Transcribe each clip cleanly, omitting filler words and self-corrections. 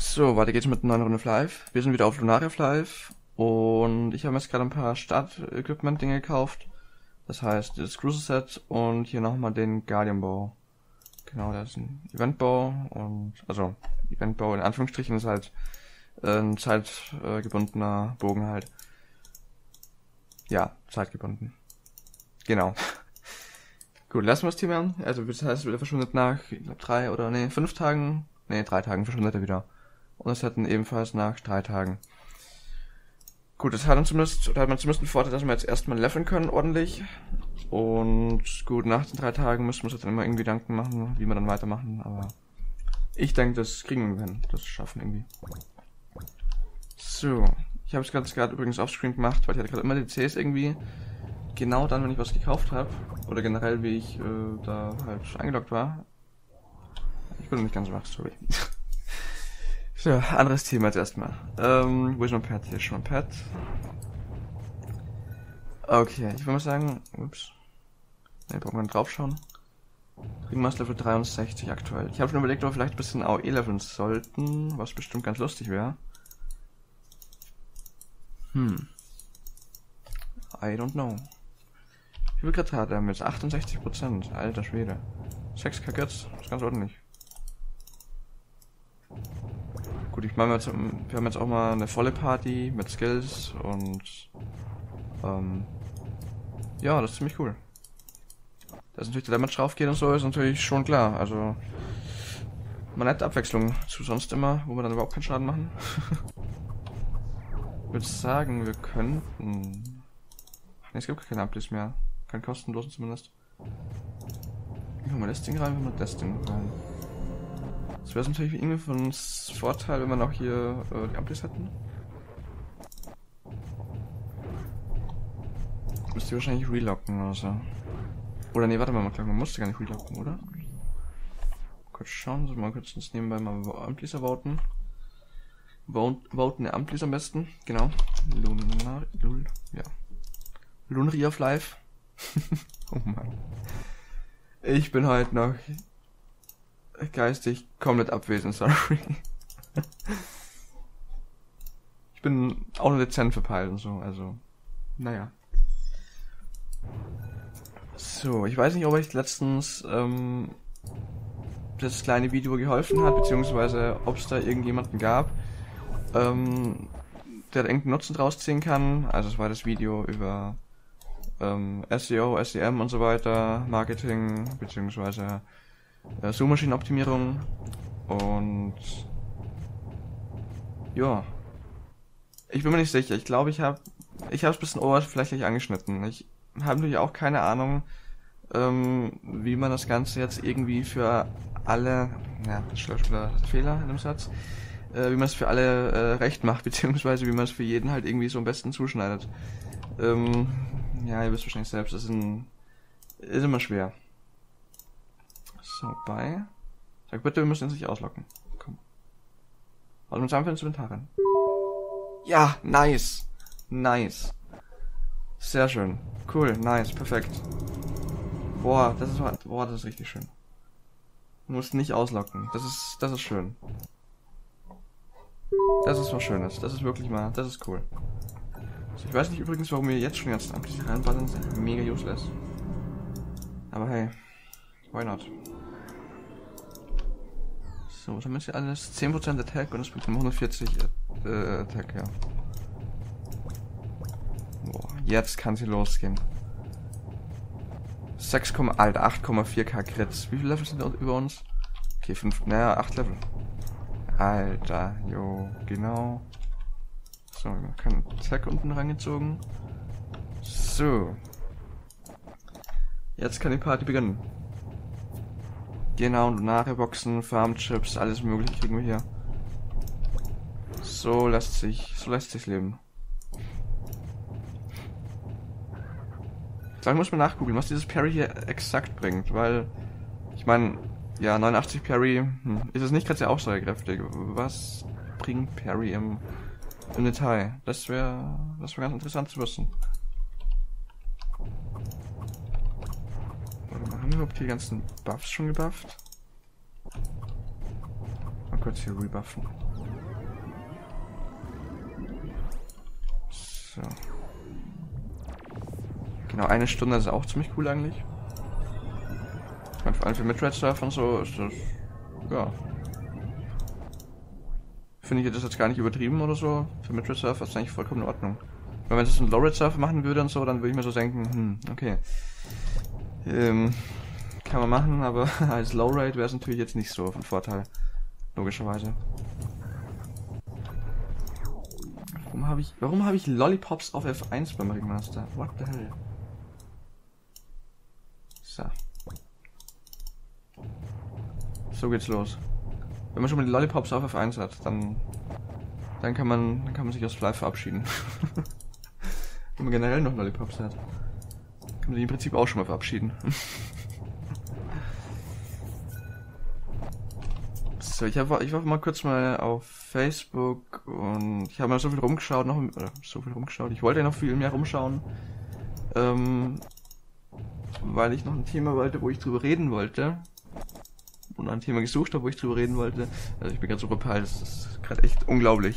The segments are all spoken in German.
So, weiter geht's mit einer neuen Runde of Life. Wir sind wieder auf Lunaria of Life und ich habe jetzt gerade ein paar Start-Equipment-Dinge gekauft. Das heißt, das Cruiser-Set und hier nochmal den Guardian-Bow. Genau, das ist ein Event-Bow und, also, Event-Bow in Anführungsstrichen ist halt ein zeitgebundener Bogen halt. Ja, zeitgebunden. Genau. Gut, lassen wir das Thema. Also, das heißt, er verschwindet nach, ich glaube, 5 Tagen. 3 Tagen verschwindet er wieder. Und es hätten ebenfalls nach 3 Tagen. Gut, das hat man zumindest den Vorteil, dass wir jetzt erstmal leveln können, ordentlich. Und gut, nach den 3 Tagen müssen wir uns jetzt dann immer irgendwie Gedanken machen, wie wir dann weitermachen. Aber ich denke, das kriegen wir hin. Das schaffen irgendwie. So, ich habe es gerade übrigens offscreen gemacht, weil ich hatte gerade immer die Cs irgendwie. Genau dann, wenn ich was gekauft habe. Oder generell, wie ich da halt eingeloggt war. Ich bin noch nicht ganz wach, sorry. So, anderes Thema jetzt erstmal. Wo ist mein Pad? Hier ist schon mein Pad. Okay, ich würde mal sagen, ups. Ne, brauchen wir drauf schauen. Ringmaß Level 63 aktuell. Ich habe schon überlegt, ob wir vielleicht ein bisschen AOE leveln sollten, was bestimmt ganz lustig wäre. I don't know. Wie viel Grad hat er mit 68%? Alter Schwede. 6 Grad, ist ganz ordentlich. Gut, ich meine, wir haben jetzt auch mal eine volle Party mit Skills und ja, das ist ziemlich cool. Dass natürlich der Damage drauf geht und so, ist natürlich schon klar. Also mal nette Abwechslung zu sonst immer, wo wir dann überhaupt keinen Schaden machen. Ich würde sagen, wir könnten... Ach nee, es gibt keine Amplis mehr. Kein kostenlosen zumindest. Wie haben wir das Ding rein, wie haben wir das Ding rein? Das wäre natürlich irgendwie von uns Vorteil, wenn wir noch hier die Amplis hätten. Müsste wahrscheinlich relocken oder so. Oder nee, warte mal, man musste gar nicht relocken, oder? Kurz schauen, so mal kurz uns nebenbei mal Amplis erbauten. Voten der Amplis am besten, genau. Lunaria of Life. Oh Mann. Ich bin heute noch geistig komplett abwesend, sorry. Ich bin auch nur dezent verpeilt und so, also, naja. So, ich weiß nicht, ob euch letztens das kleine Video geholfen hat, beziehungsweise ob es da irgendjemanden gab, der irgendeinen Nutzen draus ziehen kann. Also es war das Video über SEO, SEM und so weiter, Marketing, beziehungsweise Suchmaschinenoptimierung und ja, ich bin mir nicht sicher. Ich glaube, ich habe es ein bisschen oberflächlich angeschnitten. Ich habe natürlich auch keine Ahnung, wie man das Ganze jetzt irgendwie für alle, ja, das ist schon wieder Fehler in dem Satz, wie man es für alle recht macht, beziehungsweise wie man es für jeden halt irgendwie so am besten zuschneidet. Ja, ihr wisst wahrscheinlich selbst, das ist immer schwer. So, sag bitte, wir müssen uns nicht auslocken. Komm. Wollen wir uns einfach ins Inventar rein? Ja, nice. Nice. Sehr schön. Cool, nice, perfekt. Boah, das ist richtig schön. Du musst nicht auslocken. Das ist schön. Das ist was Schönes. Das ist wirklich mal, das ist cool. Also ich weiß nicht übrigens, warum wir jetzt schon jetzt Amplis reinballern. Das ist mega useless. Aber hey, why not? So, was haben wir jetzt hier alles? 10% Attack und es bringt 140 Attack, ja. Boah, jetzt kann sie losgehen. 8,4k Crits. Wie viele Level sind da über uns? Okay, 8 Level. Alter, jo, genau. So, wir haben keinen Attack unten reingezogen. So. Jetzt kann die Party beginnen. Genau, Lunaria Boxen, Farmchips, alles mögliche kriegen wir hier. So lässt sich leben. Ich muss mal nachgucken, was dieses Parry hier exakt bringt, weil ich meine, ja, 89 Parry, ist es nicht gerade sehr aussagekräftig. Was bringt Parry im Detail? Das wäre ganz interessant zu wissen. Warte mal, haben wir überhaupt die ganzen Buffs schon gebufft? kurz hier rebuffen. So. Genau, 1 Stunde ist auch ziemlich cool eigentlich. Ich meine, vor allem für Midrange-Surfer und so ist das, ja. Finde ich das jetzt gar nicht übertrieben oder so. Für Midrange-Surfer ist das eigentlich vollkommen in Ordnung. Weil wenn es ein Low-Rate-Surfer machen würde und so, dann würde ich mir so denken, okay. Kann man machen, aber als Low-Rate wäre es natürlich jetzt nicht so von Vorteil. Logischerweise. Warum habe ich Lollipops auf F1 beim Ringmaster? What the hell? So. So geht's los. Wenn man schon mal die Lollipops auf F1 hat, dann kann man sich aus Fly verabschieden. Wenn man generell noch Lollipops hat, kann man sich im Prinzip auch schon mal verabschieden. So, ich war mal kurz auf Facebook und ich habe mal so viel rumgeschaut, ich wollte ja noch viel mehr rumschauen, weil ich noch ein Thema wollte, wo ich drüber reden wollte. Und ein Thema gesucht habe, wo ich drüber reden wollte. Also ich bin ganz überpeilt, das ist gerade echt unglaublich.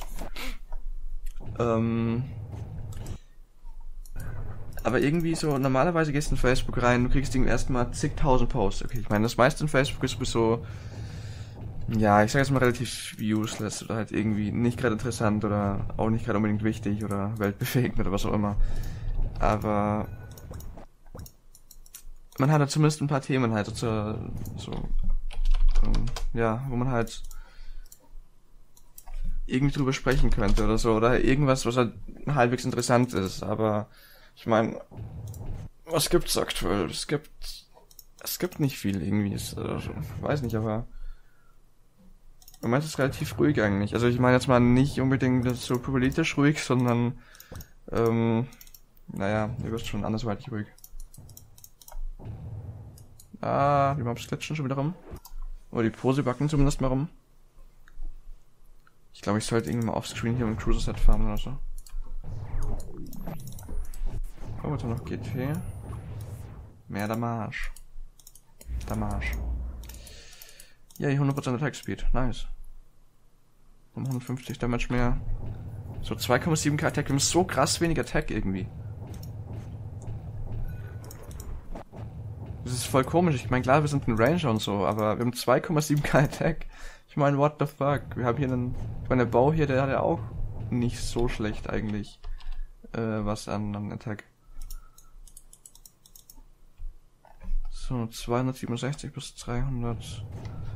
Aber irgendwie so, normalerweise gehst du in Facebook rein, du kriegst erstmal zigtausend Posts. Okay, ich meine, das meiste in Facebook ist sowieso, ja, ich sag jetzt mal relativ useless oder halt irgendwie nicht gerade interessant oder auch nicht gerade unbedingt wichtig oder weltbewegend oder was auch immer. Aber man hat da zumindest ein paar Themen halt ja, wo man halt irgendwie drüber sprechen könnte oder so, oder irgendwas, was halt halbwegs interessant ist, aber ich meine, was gibt's aktuell? Es gibt nicht viel irgendwie, ich weiß nicht, aber im Moment ist es relativ ruhig eigentlich. Also ich meine jetzt mal nicht unbedingt so politisch ruhig, sondern naja, ihr wisst schon, andersweitig ruhig. Die Mobs glitschen schon wieder rum. Oder die Pose backen zumindest mal rum. Ich glaube, ich sollte irgendwie mal offscreen hier mit dem Cruiser-Set farmen oder so. Oh, jetzt noch GT. Mehr Damage. Ja, hier 100% Attack Speed. Nice. Um 150 Damage mehr. So 2,7k Attack. Wir haben so krass wenig Attack irgendwie. Das ist voll komisch. Ich meine, klar, wir sind ein Ranger und so, aber wir haben 2,7k Attack. Ich meine, what the fuck? Wir haben hier der Bau hier, der hat ja auch nicht so schlecht eigentlich was an Attack. So, 267 bis 300.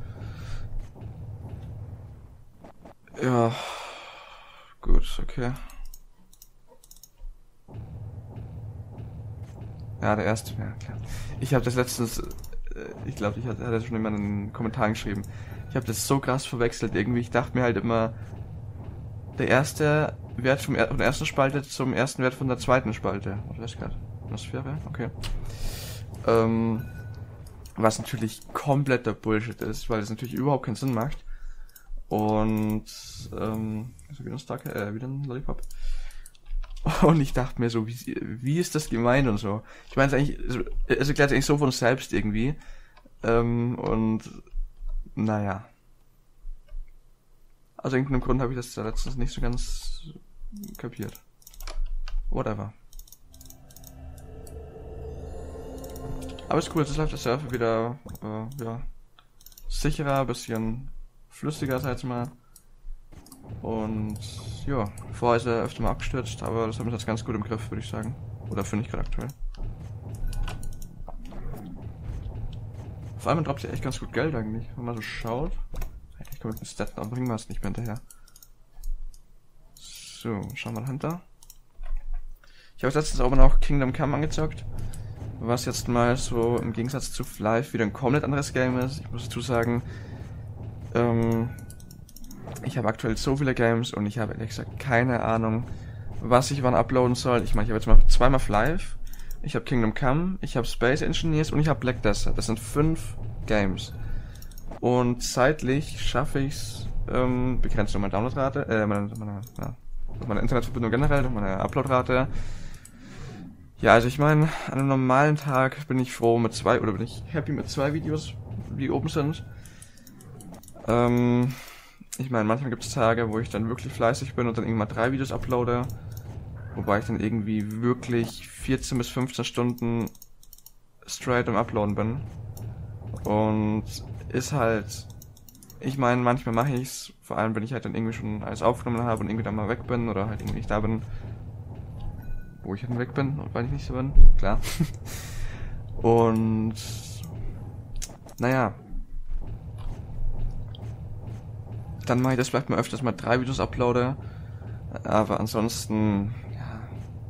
Ja, gut, okay. Ja, der erste, ja klar. Ich habe das letztens, ich glaube, hat das schon immer in den Kommentaren geschrieben. Ich habe das so krass verwechselt irgendwie. Ich dachte mir halt immer, der erste Wert von der ersten Spalte zum ersten Wert von der zweiten Spalte. Was ist gerade? Atmosphäre? Okay. Was natürlich kompletter Bullshit ist, weil es natürlich überhaupt keinen Sinn macht. Und, also wieder ein Lollipop. Und ich dachte mir so, wie ist das gemeint und so. Ich meine es eigentlich, es erklärt eigentlich so von uns selbst irgendwie. Und naja. Aus irgendeinem Grund habe ich das da letztens nicht so ganz kapiert. Whatever. Aber ist cool, jetzt läuft der Surfer wieder ja, sicherer, bisschen flüssiger, sag ich mal. Und ja, vorher ist er öfter mal abgestürzt, aber das haben wir jetzt ganz gut im Griff, würde ich sagen. Oder finde ich gerade aktuell. Vor allem droppt ja echt ganz gut Geld eigentlich, wenn man so schaut. Ich komme mit den Stats und bringen wir es nicht mehr hinterher. So, schauen wir hinter. Ich habe letztens auch noch Kingdom Come angezockt. Was jetzt mal so im Gegensatz zu Flive wieder ein komplett anderes Game ist. Ich muss dazu sagen, ich habe aktuell so viele Games und ich habe ehrlich gesagt keine Ahnung, was ich wann uploaden soll. Ich meine, ich habe jetzt mal zweimal Flive, ich habe Kingdom Come, ich habe Space Engineers und ich habe Black Desert. Das sind 5 Games. Und zeitlich schaffe ich es, begrenzt durch meine Downloadrate, meine Internetverbindung generell, durch meine Uploadrate. Ja, also ich meine, an einem normalen Tag bin ich froh mit 2, oder bin ich happy mit 2 Videos, die oben sind. Ich meine, manchmal gibt es Tage, wo ich dann wirklich fleißig bin und dann irgendwann 3 Videos uploade. Wobei ich dann irgendwie wirklich 14 bis 15 Stunden straight am Uploaden bin. Und ist halt, ich meine, manchmal mache ich's, vor allem wenn ich halt dann irgendwie schon alles aufgenommen habe und irgendwie dann mal weg bin oder halt irgendwie nicht da bin. Wo ich dann weg bin, weil ich nicht so bin, klar. Und naja. Dann mache ich das vielleicht mal öfters mal 3 Videos uploade. Aber ansonsten, ja.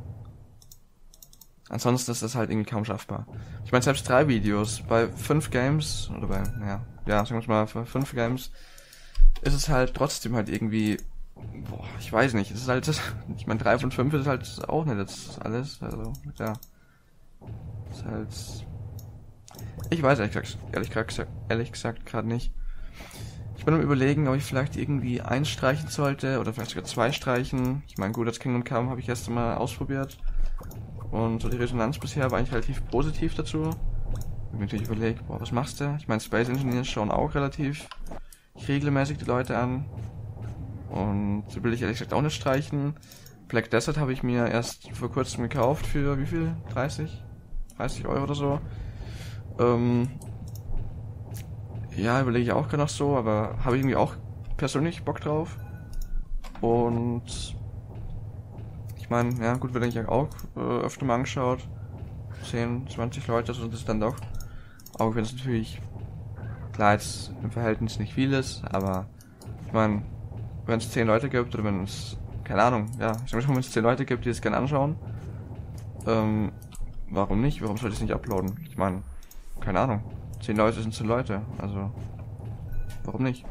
Ansonsten ist das halt irgendwie kaum schaffbar. Ich meine, selbst 3 Videos bei 5 Games, oder bei, ja, sagen wir mal, für 5 Games, ist es halt trotzdem halt irgendwie, boah, ich weiß nicht, es ist halt, ich meine, 3 von 5 ist halt auch nicht jetzt alles, also, ja. Ist halt, ich weiß ehrlich gesagt gerade nicht. Ich bin am Überlegen, ob ich vielleicht irgendwie 1 streichen sollte, oder vielleicht sogar 2 streichen. Ich meine, gut, das Kingdom Come habe ich erst mal ausprobiert. Und so die Resonanz bisher war eigentlich relativ positiv dazu. Ich habe natürlich überlegt, boah, was machst du? Ich meine, Space Engineers schauen auch relativ regelmäßig die Leute an. Und so will ich ehrlich gesagt auch nicht streichen. Black Desert habe ich mir erst vor kurzem gekauft für wie viel? 30 Euro oder so. Ja, überlege ich auch gerade noch so, aber habe ich irgendwie auch persönlich Bock drauf. Und ich meine, ja gut, wird eigentlich auch öfter mal angeschaut. 10, 20 Leute, so sind es dann doch. Auch wenn es natürlich, klar, jetzt im Verhältnis nicht viel ist, aber ich meine, wenn es 10 Leute gibt, oder wenn es, keine Ahnung, ja, ich sag mal, wenn es 10 Leute gibt, die es gerne anschauen, warum nicht? Warum sollte ich es nicht uploaden? Ich meine, keine Ahnung. 10 Leute sind 10 Leute, also warum nicht?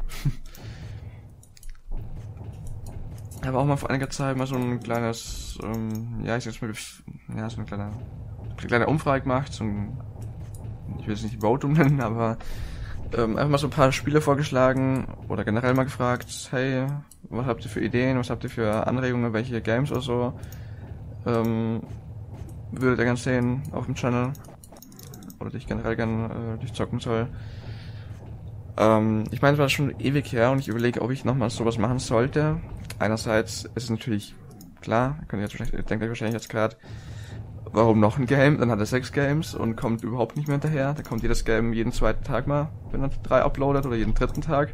Ich habe auch mal vor einiger Zeit mal so ein kleines, ja, ich sag's mal, ja, so eine kleine Umfrage gemacht, so ein, ich will es nicht Votum nennen, aber einfach mal so ein paar Spiele vorgeschlagen oder generell mal gefragt, hey, was habt ihr für Ideen, was habt ihr für Anregungen, welche Games oder so würdet ihr gerne sehen auf dem Channel oder die ich generell gerne durchzocken soll. Ich meine, es war schon ewig her und ich überlege, ob ich nochmal sowas machen sollte. Einerseits ist es natürlich klar, denkt euch wahrscheinlich jetzt gerade, warum noch ein Game? Dann hat er 6 Games und kommt überhaupt nicht mehr hinterher. Da kommt jedes Game jeden 2. Tag mal, wenn er 3 uploadet, oder jeden 3. Tag.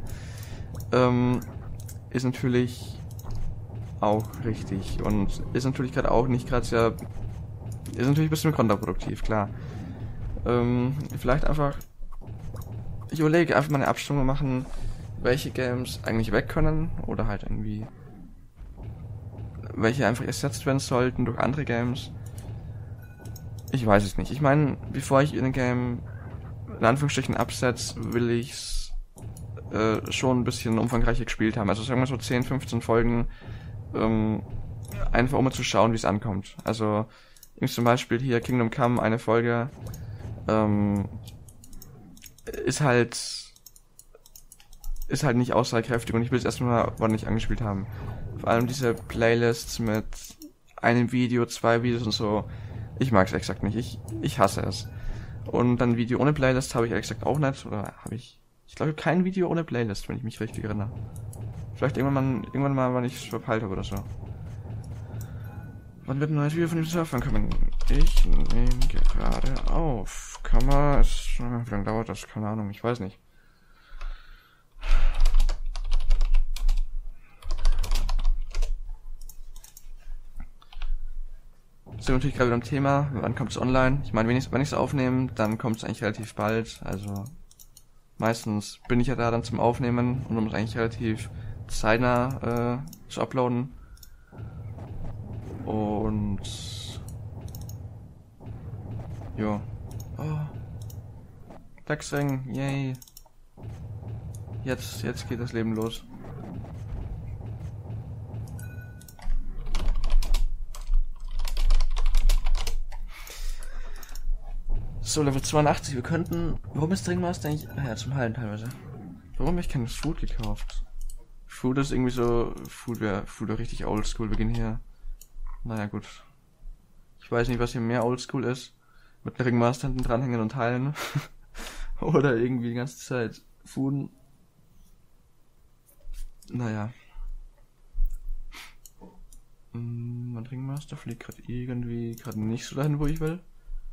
Ist natürlich auch richtig und ist natürlich gerade auch nicht gerade sehr, ist natürlich ein bisschen kontraproduktiv, klar. Vielleicht einfach, ich überlege einfach mal eine Abstimmung machen, welche Games eigentlich weg können oder halt irgendwie welche einfach ersetzt werden sollten durch andere Games. Ich weiß es nicht. Ich meine, bevor ich in ein Game in Anführungsstrichen absetze, will ich's schon ein bisschen umfangreicher gespielt haben. Also sagen wir so 10, 15 Folgen, einfach um mal zu schauen, wie es ankommt. Also zum Beispiel hier Kingdom Come, eine Folge, ist halt nicht aussagekräftig und ich will es erstmal ordentlich angespielt haben. Vor allem diese Playlists mit einem Video, 2 Videos und so, ich mag es exakt nicht. Ich hasse es. Und dann Video ohne Playlist habe ich ehrlich gesagt auch nicht. Oder habe ich glaube kein Video ohne Playlist, wenn ich mich richtig erinnere. Vielleicht irgendwann mal, wenn ich es verpeilt habe oder so. Wann wird ein neues Video von dem Surfern kommen? Ich nehme gerade auf. Wie lange dauert das? Keine Ahnung, ich weiß nicht. Sind wir natürlich gerade wieder am Thema. Wann kommt es online? Ich meine, wenn ich es aufnehme, dann kommt es eigentlich relativ bald. Also meistens bin ich ja da dann zum Aufnehmen und um es eigentlich relativ zeitnah zu uploaden. Und jo. Oh. Wechseln, yay. Jetzt geht das Leben los. So, Level 82, wir könnten... Warum ist Ring Master eigentlich... Ja, zum Heilen teilweise. Warum habe ich kein Food gekauft? Food ist irgendwie so... Food wäre richtig oldschool, wir gehen hier... Naja, gut. Ich weiß nicht, was hier mehr oldschool ist. Mit einem Ringmaster hinten dranhängen und heilen. Oder irgendwie die ganze Zeit Fooden. Naja. Mein Ringmaster fliegt gerade irgendwie gerade nicht so dahin, wo ich will.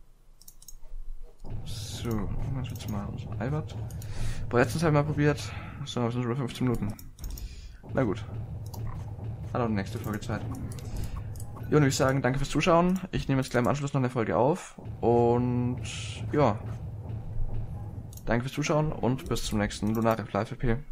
So, was willst du machen? Albert. Boah, letztens habe ich mal probiert. So, wir sind schon bei 15 Minuten. Na gut. Hat auch die nächste Folge Zeit. Ja, und ich sagen, danke fürs Zuschauen. Ich nehme jetzt gleich im Anschluss noch eine Folge auf. Und ja. Danke fürs Zuschauen und bis zum nächsten Lunare Live EP.